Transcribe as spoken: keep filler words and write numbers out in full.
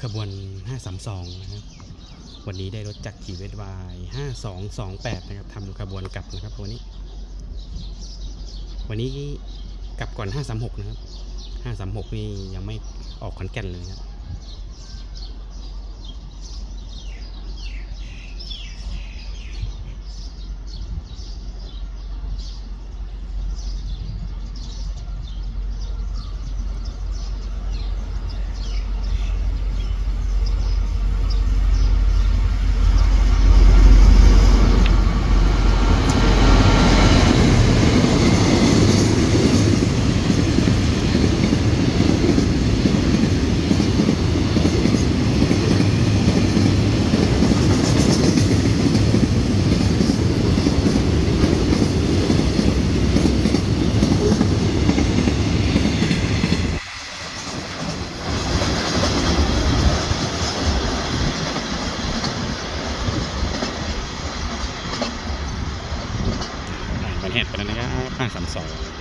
ขบวนห้าสามสองนะครับวันนี้ได้รถจากจีเวทวายห้าสองสองแปดนะครับทำขบวนกลับนะครับวันนี้วันนี้กลับก่อนห้าสามหกนะครับห้าสามหกนี่ยังไม่ออกขอนแก่นเลยครับมันเหตุไปแล้วนะครับห้าสามสอง